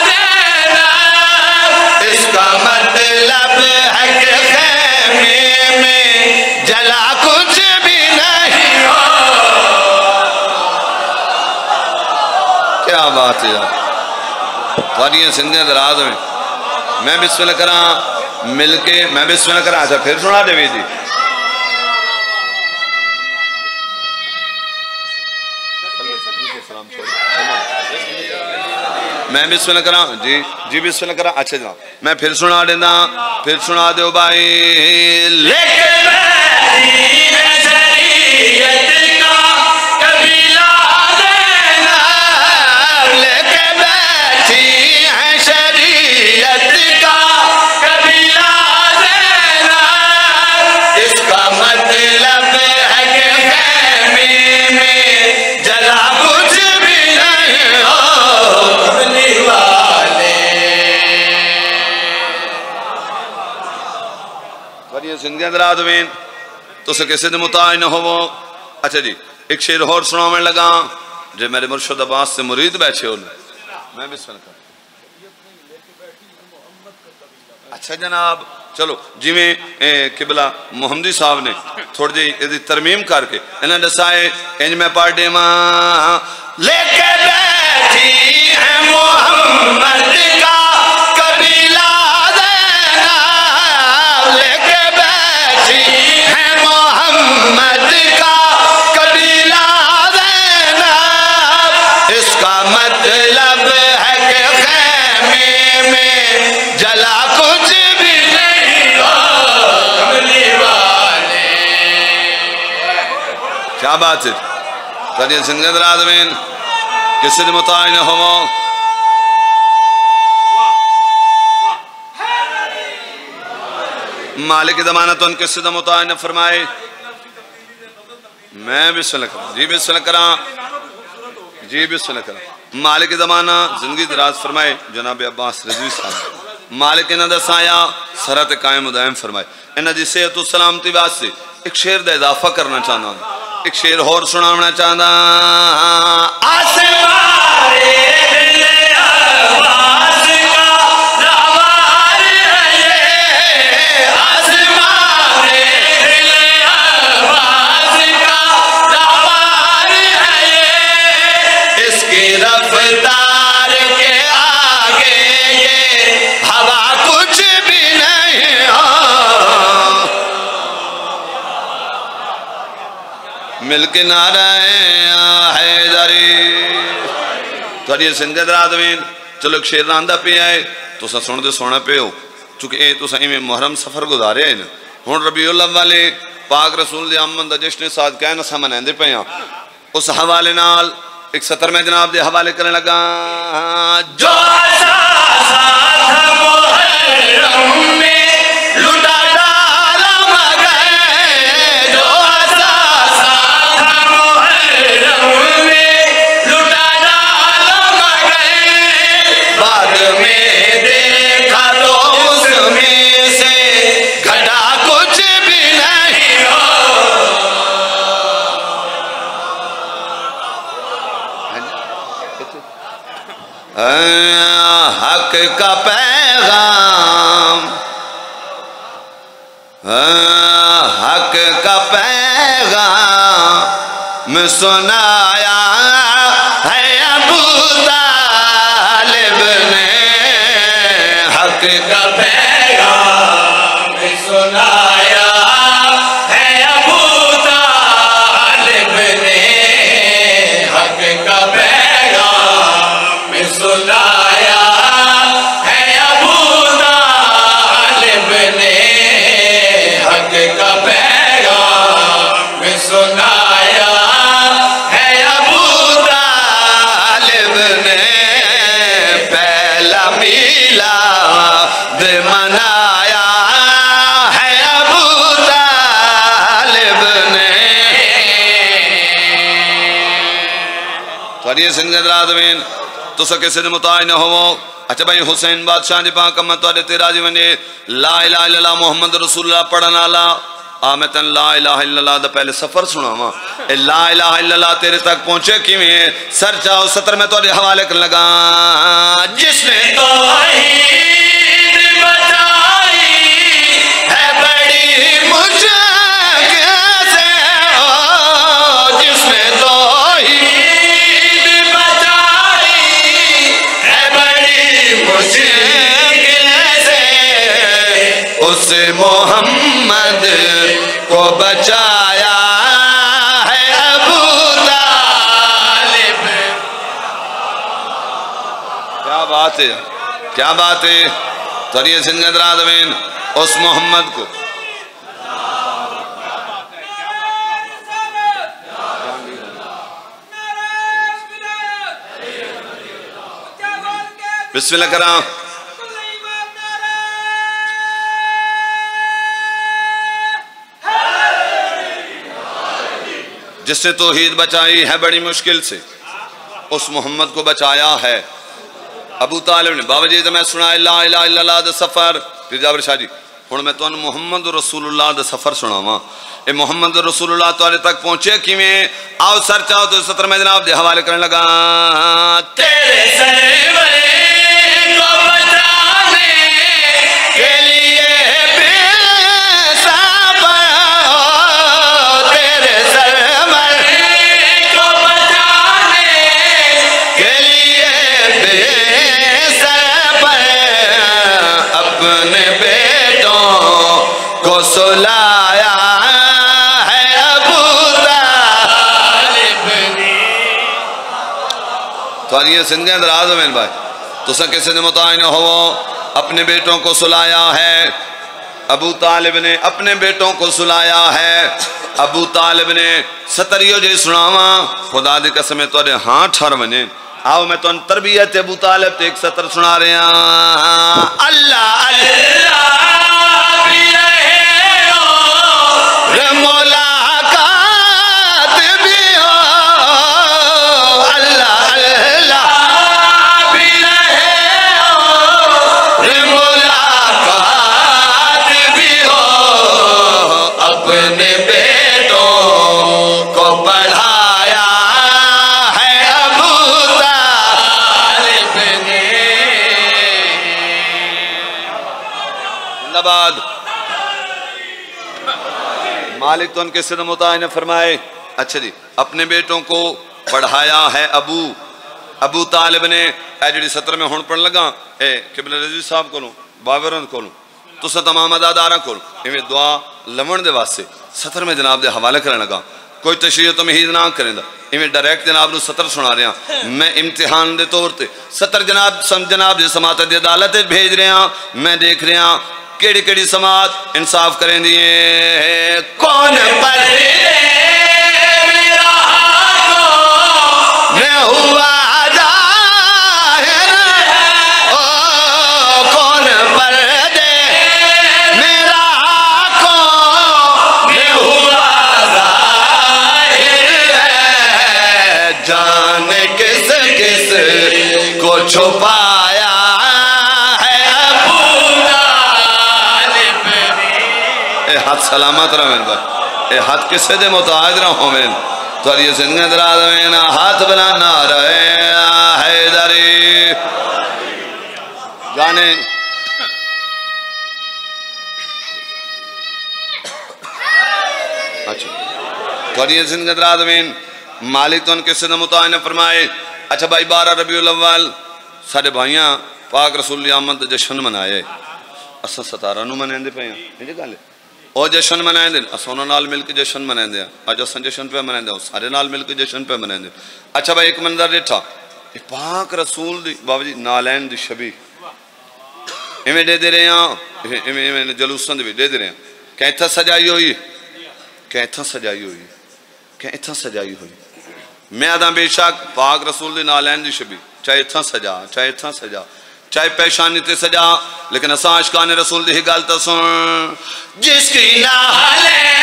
زینب اس کا مطلب ہے کہ خیمے میں جلا کچھ بھی نہیں کیا بات ہے تھوڑی سندھ کے دراز میں بسم اللہ کراں مل کے میں بسم اللہ کراں اچھا پھر سنا دے جی میں بسم اللہ کراں جی بسم اللہ کراں اچھا جناب میں پھر سنا دینا پھر سنا دے بھائی لے کے بیٹھی ہے شریعت کا قبیلہ زینب لے کے بیٹھی ہے شریعت کا قبیلہ زینب اس کا مطلب ہے کہ خیمے میں جلا کچھ بھی نہیں اپنی والے وریہ سندھ اندرات میں تو سکے سندھ متعین ہو اچھا جی ایک شیر اور سنا میں لگا جو میرے مرشد عباس سے مرید بیٹھے ہو میں بھی سن کر اچھا جناب چلو جی میں قبلہ محمدی صاحب نے تھوڑی جی ترمیم کر کے انہیں دسائے انج میں پڑھ دے ماں لے کے بیٹھی ہے محمد کا قبیلہ زینب لے کے بیٹھی ہے محمد کا قبیلہ زینب اس کا مطلب ہے کہ خیمے میں جلا کچھ بھی نہیں کملی والے کیا بات ہے قدیم سندھ کے دراد میں کسی نے متعین ہو مالک زمانہ تو ان کسی نے متعین فرمائے میں بھی سلک رہا جی بھی سلک رہا جی بھی سلک رہا مالک زمانہ زندگی دراز فرمائے جناب عباس رضوی صاحب مالک انہا دسایا سرات قائم و دائم فرمائے انہا جی صحت و سلامتی واسطے ایک شیر دا اضافہ کرنا چاہنا ہوں ایک شیر اور سناونا چاہنا آسمارے دل عباس کا دوار ہے یہ آسمارے دل عباس کا دوار مل کے نعرہ حیدری تھوڑی سنگت رات میں چلو ایک شیر راندہ پہ آئے تو سن دے سونا پہ ہو چونکہ اے تو سہی میں محرم سفر گزارے ہیں ہون ربیع الاول پاک رسول دی آمد دا جشن ساتھ کہنا سا منیندے پہ ہیں اس حوالے نال ایک سطر میں جناب دے حوالے کرنے لگا جو اساسا تھا محرم میں لٹا ڈالا مگر جو اساسا تھا محرم میں لٹا ڈالا مگر بعد میں دیکھا تو اس میں سے گھٹا کچھ بھی نہیں ہو حق کا پیغام حق کا پیغام سنایا ہے ابو طالب نے حق کا پیغام سنایا ہے ابو طالب نے حق کا پیغام سنایا ہے ابو طالب نے حق کا پیغام سنایا ہے ابو طالب نے پہلا میلاد منایا ہے ابو طالب نے تو یہ سنگت رادوین تو سکے سے متعین ہو اچھا بھائی حسین بادشاہ جی پاک امت والے تیرا جی ونجے لا الہ الا اللہ محمد رسول اللہ پڑھنا لا آمتن لا الہ الا اللہ دا پہلے سفر سنا ہوا لا الہ الا اللہ تیرے تک پہنچے کیویں سر چاہو سطر میں تو حوالے کر لگا جس نے توحید بچائی ہے بڑی مشکل سے جس نے توحید بچائی ہے بڑی مشکل سے اس محمد کو بچایا ہے ابو طالب کیا بات ہے کیا بات ہے تریہ سنگت رادوین اس محمد کو بسم اللہ کرام جس نے توحید بچائی ہے بڑی مشکل سے اس محمد کو بچایا ہے ابو طالب نے بابا جی تو میں سنا لا الہ الا اللہ دا سفر پھر جابر شاہ جی ہوں میں تو محمد رسول اللہ دا سفر سنا ہوا اے محمد رسول اللہ تو تک پہنچے کیویں آؤ سر چاہو تو سطر میں جناب دے حوالے کرنے لگا تیرے سرورے کو بچانے کے لیے اپنے بیٹوں کو سلایا ہے ابو طالب نے تو آنیے سنگیں دراز میں بھائی تو سا کسی نے متعین ہو اپنے بیٹوں کو سلایا ہے ابو طالب نے اپنے بیٹوں کو سلایا ہے ابو طالب نے ستریو جی سناوا خدا دی قسم تو ہاں ٹھر بنے آؤ میں تو تربیت ابو طالب تے ایک سطر سنا رہے ہیں اللہ اللہ بھی رہے ہو ملاقات بھی ہو اللہ اللہ بھی رہے ہو ملاقات بھی ہو اپنے بیٹوں کو پڑھایا ہے ابو بعد مالک تو ان کے سر متعین فرمائے اچھا جی اپنے بیٹوں کو پڑھایا ہے ابو طالب نے اے جڑی سطر میں ہون پڑھ لگا اے قبلہ رضوی صاحب کو لوں باورند کو لوں تو سا تمام ادادارہ کو لوں ایویں دعا لمن دے واسطے سطر میں جناب دے حوالے کرنے لگا کوئی تشریح تمہید نہ کریں دا میں ڈائریکٹ جناب نو سطر سنا رہا ہوں میں امتحان دے طور تے سطر جناب جی سماعت دی عدالت بھیج رہے ہیں میں دیکھ رہے ہیں کیڑی کیڑی سماعت انصاف کریں دیئے کون پر میرا میں ہوا چھپایا ہے ابو طالب اے ہاتھ سلامت رہمین بھائی اے ہاتھ کسے دے متعاید رہمین تو یہ زندگی دراز میں ہاتھ بلانا رہے حیدری جانے اچھا تو یہ زندگی دراز میں مالک تو ان کسے دے متعاید فرمائے اچھا بھائی 12 ربیع الاول سارے بھائیاں پاک رسول اللہ آمد جشن منائے اساں 17 نو منائیں دے پہیاں یہ گالے او جشن منائیں دے اساں نال مل کے جشن منائیں دے آج اساں جشن پہ منائیں دے سارے نال مل کے جشن پہ منائیں دے اچھا بھائی ایک منظر دیٹھا پاک رسول دی بابا جی نالین دی شبی ایمیں دے رہے ہیں ایمیں جلوسن دے رہے ہیں کہ اتھا سجائی ہوئی کہ اتھا سجائی ہوئی کہ اتھا سجائی ہوئی میں آدھاں بے شک پاک رسول دی نالین دی شبی چاہے اتھا سجا چاہے اتھا سجا چاہے پیشانی تے سجا لیکن اساں عاشقان رسول دی گل تے سن جس کی نالین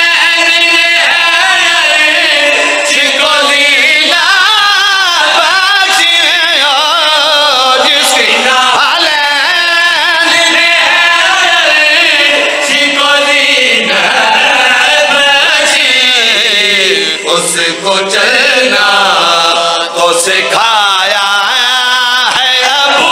کو چلنا تو سکھایا ہے ابو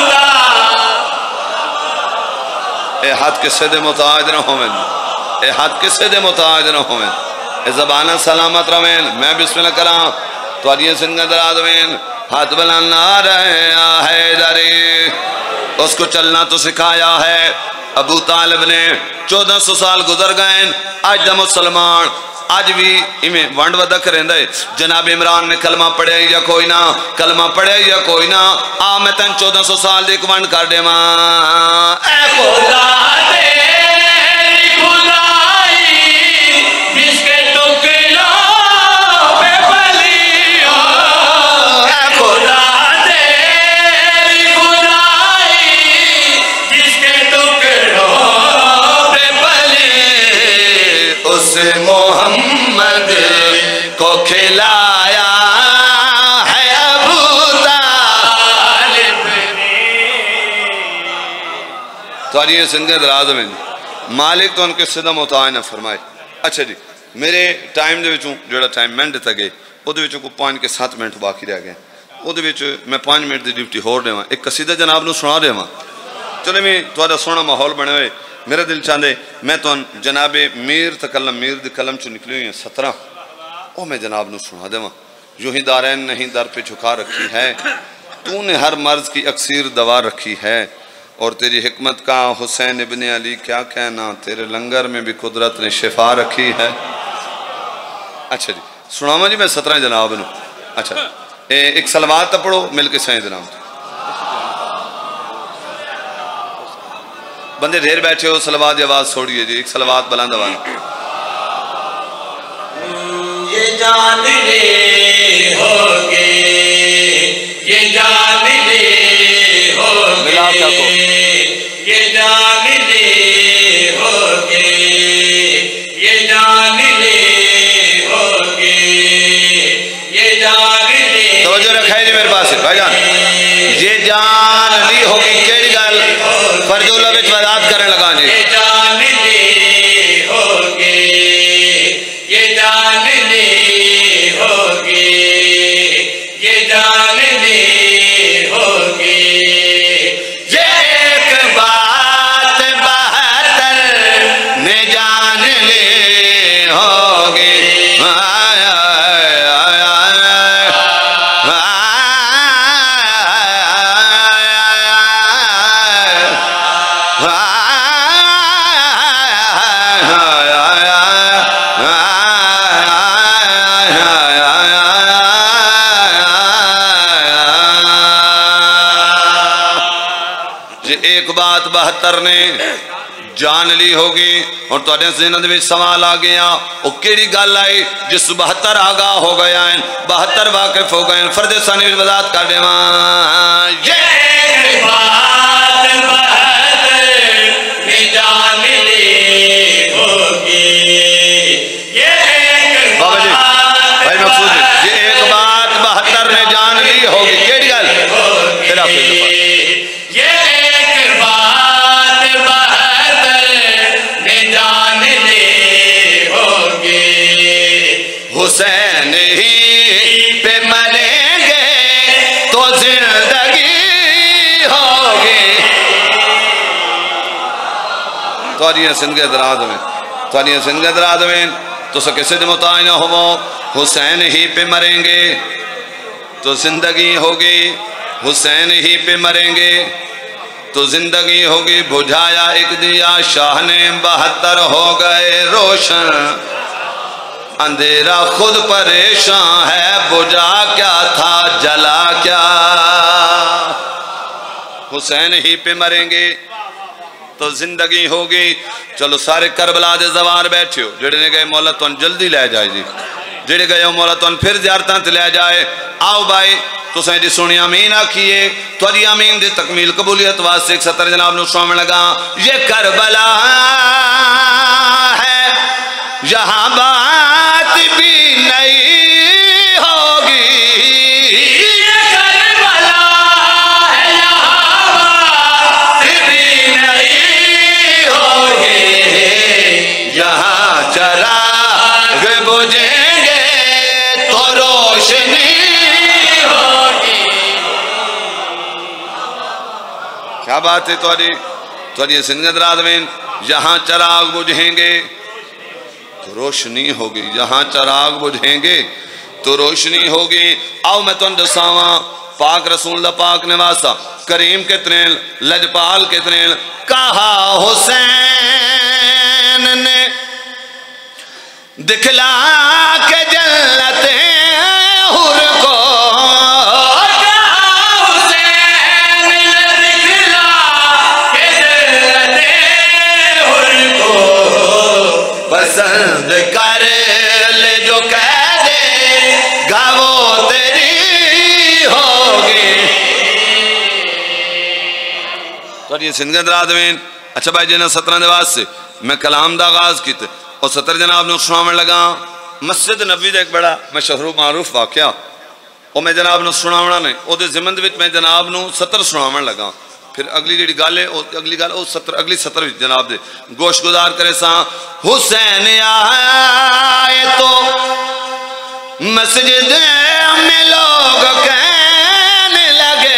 اے ہاتھ کسے دے متعاید نہ ہوئیں اے ہاتھ کسے دے متعاید نہ ہوئیں اے زبانہ سلامت روین میں بسم اللہ کراں تو آدھیں سنگا دراز وین ہاتھ بلانا رہے حیدری اس کو چلنا تو سکھایا ہے ابو طالب نے 1400 سال گزر گئے آج دا مسلمان آج بھی ہمیں ونڈ ودہ کریں دے جناب عمران نے کلمہ پڑھے یا کوئی نہ کلمہ پڑھے یا کوئی نہ آمتن 1400 سال دیکھ ونڈ کر دے ماں اے خدا تیری خدائی جس کے ٹکڑوں پہ پلی ہو اے خدا تیری خدائی جس کے ٹکڑوں پہ پلی اس محمد کو کھلایا ہے ابو طالب تو آئیے سنگے دراز میں مالک تو ان کے صدم متعین فرمائے اچھا جی میرے ٹائم دے وچوں جوڑا ٹائم میں دیتا گئے وہ دے وچوں کو 5 کے 7 منٹ باقی رہ گئے وہ دے وچوں میں 5 منٹ دی ڈیوٹی ہور دے وہاں ایک قصیدہ جناب نو سنا دے وہاں چلے میں تو سونا ماحول بنے ہوئے میرا دل چاندے میں تو جناب میر تکلم میر دی کلم چو نکلی ہوئی ہیں 17 وہ میں جناب نو سنا دے وہاں یوں ہی دارین نہیں در پہ جھکا رکھی ہے تو نے ہر مرض کی اکثیر دوا رکھی ہے اور تیری حکمت کا حسین ابن علی کیا کہنا تیرے لنگر میں بھی قدرت نے شفا رکھی ہے اچھا جی سناما جی میں 17 جناب نو اچھا ایک سلوات پڑھو مل کے سائیں جناب بندے دھیر بیٹھے ہو سلوات دی آواز چھوڑیے جی ایک سلوات بلند آواز یہ جان لے ہوگے یہ جان لے ہوگے یہ جان لے ہوگے یہ جان لے ہوگے یہ جان لے توجہ رکھائے جی میرے پاس بھائی جان یہ جان لی ہوگی کیڑی گل فرج اللہ بچ وضاحت کرنے لگا جی یہ جان لے ہوگے یہ جان لے ہوگے یہ جان لے ہوگے یہ ایک بات بہتر میں جان لے ہوگی 72 نے جان لی ہوگی اور تواڈے ذہن وچ سوال آ گیا او کیڑی گل آئی جس 72 آگاہ ہو گیا ہیں 72 واقف ہو گئے ہیں فرد ثانی وچ وضاحت کر دیواں یہ بات 72 نے جان لی ہوگی یہ ایک بابا جی بھائی مقصود جی یہ ایک بات 72 نے جان لی ہوگی کیڑی گل تیرا حسین ہی پہ مریں گے تو زندگی ہوگی توڑیاں سندگے دراد میں تو سکے سد متعینہ ہو حسین ہی پہ مریں گے تو زندگی ہوگی حسین ہی پہ مریں گے تو زندگی ہوگی بجھایا ایک دیا شاہ نے 72 ہو گئے روشن اندھیرا خود پریشان ہے بجھا کیا تھا جلا کیا حسین ہی پہ مریں گے تو زندگی ہوگی چلو سارے کربلا دے زوار بیٹھے ہو جڑے نے گئے مولا تون جلدی لے جائے جی جڑے گئے ہو مولا تون پھر زیارتاں تے لے جائے آؤ بھائی تو سہیں جی سنی امین آکھئے توڑی امین دے تکمیل قبولیت واسطے 71 جناب نے شامل لگا یہ کربلا ہے یہاں بات بھی نہیں ہوگی یہ کربلا ہے یہاں بات بھی نہیں ہوگی یہاں چراغ بجھیں گے تو روشنی ہوگی کیا بات ہے توڑی سنگت رادوین یہاں چراغ بجھیں گے تو روشنی ہوگی یہاں چراغ بجھیں گے تو روشنی ہوگی آؤ میں تن دساواں پاک رسول دا پاک نواسا کریم کے ترین لجپال کے ترین کہا حسین نے دکھلا کے جنتیں حر کو پسند کر لے جو کہہ دے گا وہ تیری ہوگی تو یہ سنگت رادوین اچھا بھائی جنہ 17 دیواز سے میں کلام دا آغاز کی تھے اور 70 جناب نے سناویں لگا مسجد نبوی دا ایک بڑا مشہور معروف واقعہ اور میں جناب نے سناونا نہیں او دے زمند وچ میں جناب نے 70 سناویں لگا پھر اگلی جڑی گل ہے اگلی گل اگلی 70 جناب دے گوش گزار کرے سا حسین آئے تو مسجد میں لوگ کہنے لگے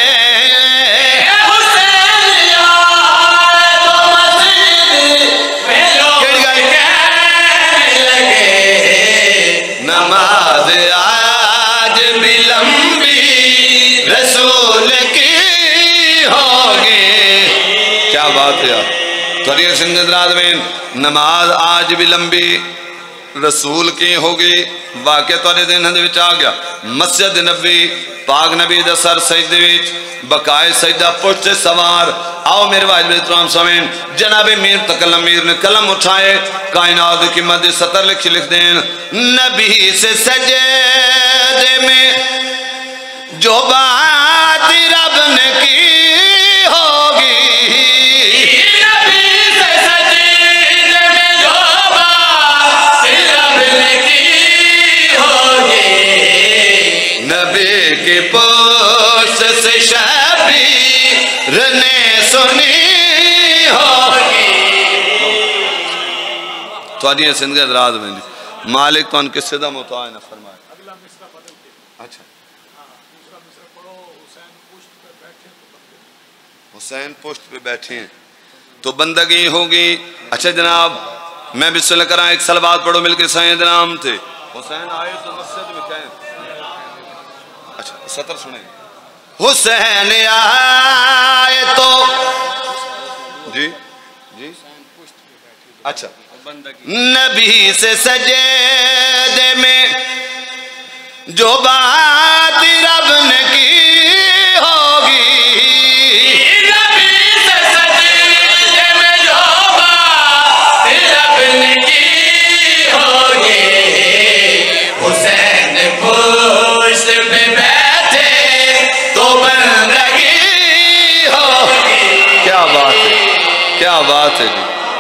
حسین آئے تو مسجد میں لوگ کہنے لگے نماز آج بھی لمبی رسول کی ہوگی کیا بات ہے یار توڑی سنگت رادوین نماز آج بھی لمبی رسول کی ہوگی واقعہ توڑے دن ہندے وچ آ گیا مسجد نبی پاک نبی دا سر سجدے وچ بقائے سجدہ پشت سوار آؤ میرے واجب احترام سامین جناب میر تکلم میر نے قلم اٹھائے کائنات کی مد 70 لکھ دیں نبی سے سجدے میں جو بات رب نے کی ہوگی کے پوست سے شبیر نے سنی ہوگی تو آدھی ہے سندگی ادراز میں مالک تو ان کے صدا متعینہ فرمائے اچھا حسین پشت پہ بیٹھے ہیں تو بندگی ہوگی اچھا جناب میں بسم اللہ کرا ایک صلوات پڑھو مل کے سائیں نام تھے حسین آئے تو مسجد میں کہیں اچھا 70 سنیں حسین آئے تو جی جی اچھا نبی سے سجدے میں جو بات رب نے کی ہوگی نبی سے سجدے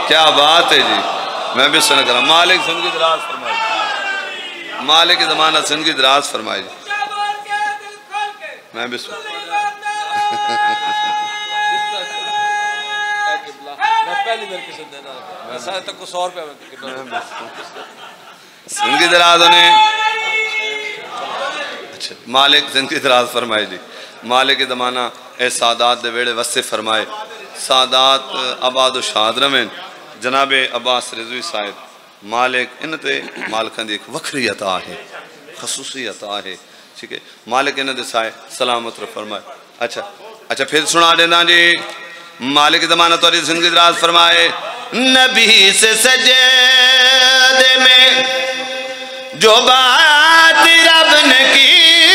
کیا بات ہے جی. میں بھی سن کر مالک زندگی دراز فرمائے جی. مالک زمانہ زندگی دراز فرمائے جی. میں بھی سن زندگی دراز ہونے. اچھا مالک زندگی دراز فرمائے جی. مالک زمانہ اے سادات دے ویڑے وسے فرمائے. سادات آباد و شاد رمین جناب عباس رضوی صاحب مالک انتے مالکان دی ایک وکری عطا ہے, خصوصی عطا ہے. ٹھیک ہے مالک انتے سائے سلامت رو فرمائے. اچھا پھر سنا دینا جی. مالک زمانہ تو زندگی دراز فرمائے. نبی سے سجدے میں جو بات رب نے کی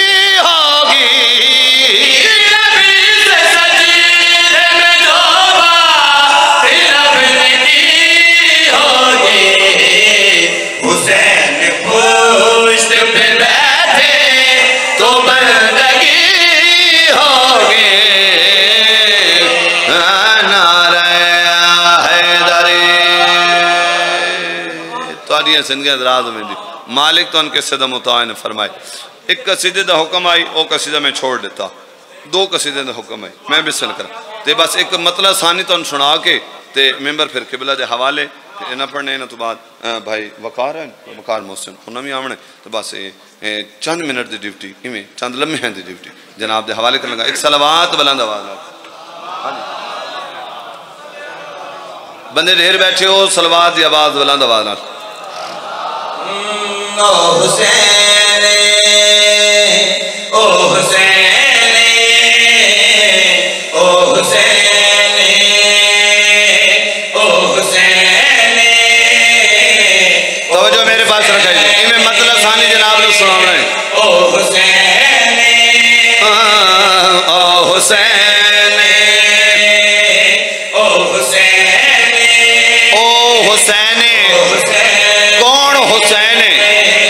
زندگی دراز میں دی. مالک تو ان کے صدہ متعین فرمائے. ایک قصیدے دا حکم آئی وہ قصیدہ میں چھوڑ دیتا, دو قصیدے دا حکم آئی میں بھی سن کرا تے بس ایک مطلب ثانی تو ان سنا کے تے ممبر پھر قبلہ دے حوالے نہ پڑھنے نہ تو بعد بھائی وقار ہیں وقار محسن انہوں نے آمنے تو بس چند منٹ دی ڈیوٹی ہمیں چند لمحے ہیں دی ڈیوٹی جناب دے حوالے کرنے گا. ایک صلوات بلند آواز بندے ڈھیر بیٹھے ہو صلوات دی آواز بلند آواز او حسین او حسین او حسین او حسین. توجہ میرے پاس رکھا ہے جی میں مطلب ثانی جناب نے سنا رہے ہیں. او حسین او حسین او حسین او حسین. کون حسین ہے؟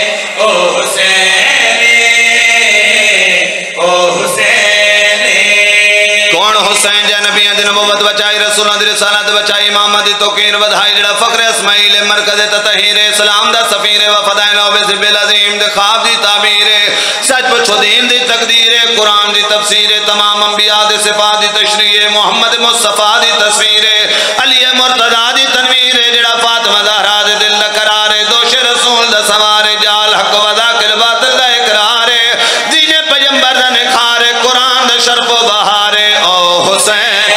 کون حسین جے نبیان دی نبوت بچائی رسولان دی رسالت بچائی امامت دی توقیر بدھائی جڑا فقر اسماعیل مرکز تطہیر اسلام دا سفیر وفدائن و بزب العظیم دے خواب دی تعبیر سچ پچھو دین دی تقدیر قرآن دی تفسیر تمام انبیاء دی صفات دی تشریح محمد مصطفیٰ دی تصویر علی مرتضی دی تنویر جڑا فاطمہ زہرا دے دل قرار دوش رسول دا سوار جال حق ودا کل باطل دا اقرار دین پیمبر دا نکھار قرآن دا شرف و بہار. او حسین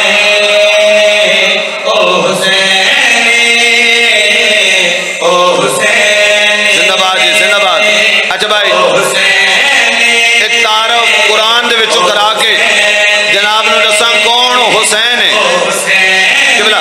او حسین او حسین. زندہ باد جی زندہ باد. اچھا بھائی ایک تعارف قرآن دے وچوں کرا کے جناب نے دساں کون حسین ہے. قبلہ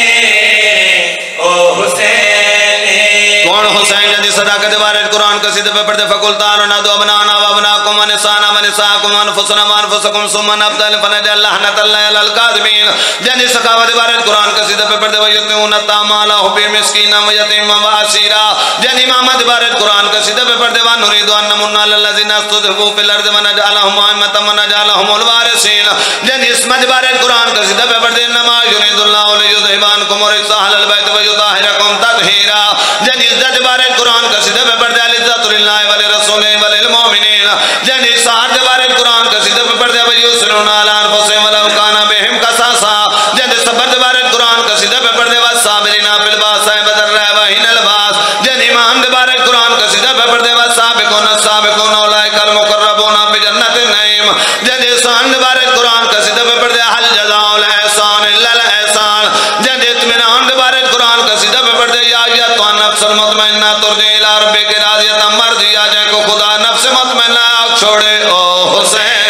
کون حسین جدی صداقت بارد قرآن قصیدہ پہ پڑھتے فقلتان ونادو ابنانا وابناکم ونسانا ونساکم ونفسنا وانفسکم سمن ابدال فنجل لحنت اللہ الالقادمین جدی سخاوت بارد قرآن قصیدہ پہ پڑھتے ویتنون التامالا حبی مسکینا ویتیم واسیرا جدی محمد بارد قرآن قصیدہ پہ پڑھتے ونريد ان نمن على الذين استضعفوا في الارض ونجعلهم ائمة ونجعلهم الوارثين جدی اسمت بارد قرآن قصیدہ پہ پڑھتے انما يريد الله ليذهب عنكم الرجس اهل البيت ويطهركم تطهيرا جدی عزت بارد قرآن قصیدہ پہ پڑھتے العزت للہ ولرسول وللمؤمنین جدی سعادت بارد قرآن قصیدہ پہ پڑھتے ویسرون علی انفسهم ولو كان بهم قصاصا جدی صبر بارد قرآن قصیدہ پہ پڑھتے والصابرین فی الباساء والضراء وحین الباس جدی ایمان بارد قرآن قصیدہ پہ پڑھتے والسابقون السابقون اولئک المقربون فی جنت النعیم جدی احسان بارد قرآن قصیدہ پہ پڑھتے هل جزاء الاحسان الا الاحسان جدی اطمینان بارد قرآن قصیدہ پہ پڑھتے یا ایتھا النفس المطمئنہ ترجع الی ربک راضیۃ مرضیہ جے کو خدا نفس مطمئنہ آگ چھوڑے. او حسین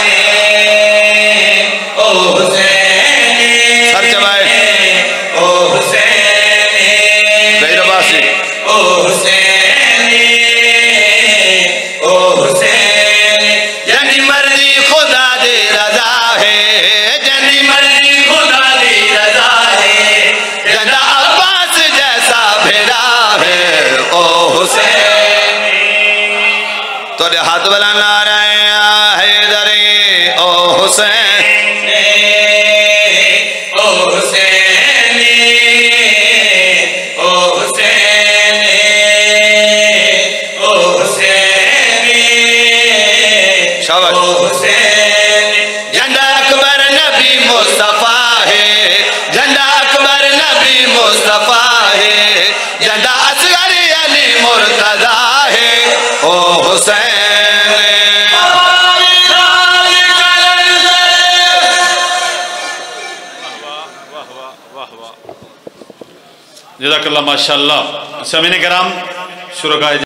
او حسین سر چبائے او حسین غیر باسی او حسین او حسین. جنی مرضی خدا دے رضا ہے جنی مرضی خدا دی رضا ہے جنہ عباس جیسا بھیڑا ہے. او حسین تو دے ہاتھ بلا نعرہ حیدری. او حسین او حسین शाबाश। झंडा अकबर नबी मुस्तफा है, झंडा अकबर नबी मुस्तफा है, झंडा असगर अली मुर्तजा है। ओ हुसैन जज़ाकल्लाह माशाअल्लाह। सामीन किराम शुरकाए